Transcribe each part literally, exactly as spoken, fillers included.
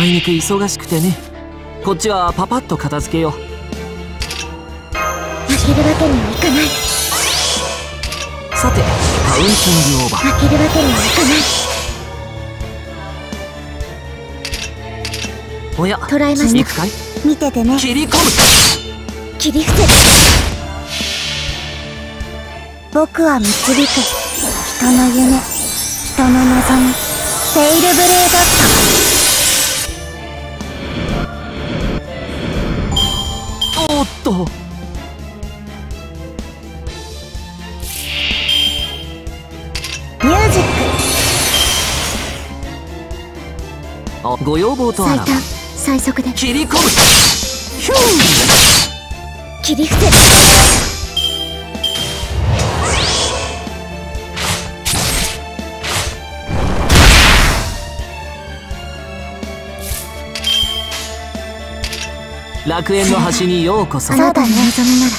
あいにく忙しくてね。こっちはパパッと片付けよう。 負けるわけにはいかない。 さて、カウンティングオーバー。 負けるわけにはいかない。 おや、 捕らえました。 行くかい？ 見ててね。 切り込む。 切り伏せる。僕は導く。人の夢、人の望み、セイルブレードッおっと。 ミュージッあ、ご要望ク。 とあらば最短最速で切り込む。ヒューン。 切り伏せる。 楽園の端にようこそ。 あなたの望みなら。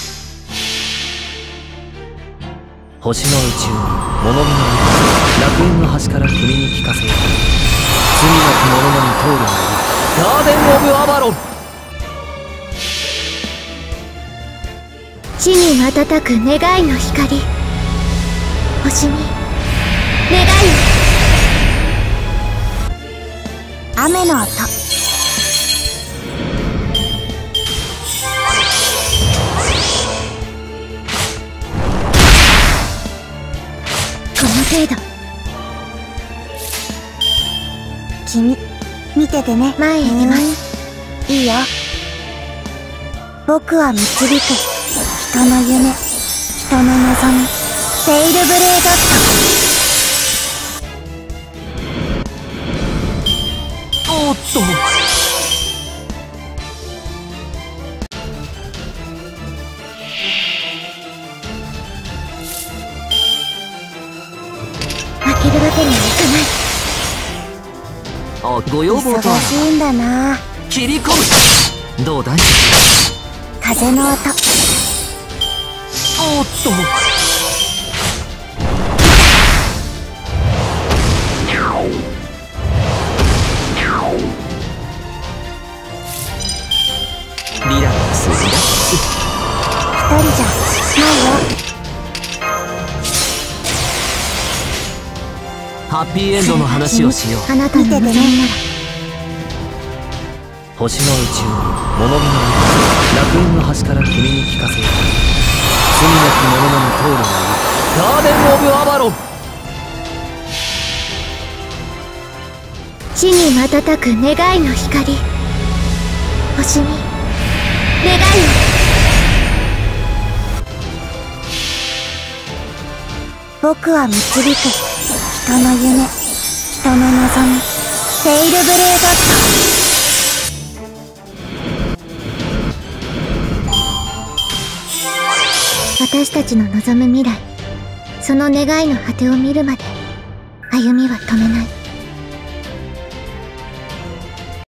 星の宇宙に物見の楽園の端から君に聞かせよう。罪なき者のに通るがいる。ガーデン・オブ・アバロン。 地に瞬く願いの光。星に願いを。雨の音。この程度。君見ててね。前へ出ます。いいよ。僕は導く。人の夢、人の望み、セイルブレードット。 おっと。 負けるわけにはいかない。 あ、ご要望とは忙しいんだな。 切り込む。どうだい？ 風の音。 おっと。リラックスリラックス。 一人じゃないよ。 ハッピーエンドの話をしよう。 あなたの望みなら。 星の宇宙に物見の楽園の端から君に聞かせよう。罪なき者のに通るがいる。ガーデン・オブ・アバロン。 地に瞬く願いの光。星に願いを。僕は導く。人の夢、人の望み、セイルブレードット。私たちの望む未来、その願いの果てを見るまで歩みは止めない。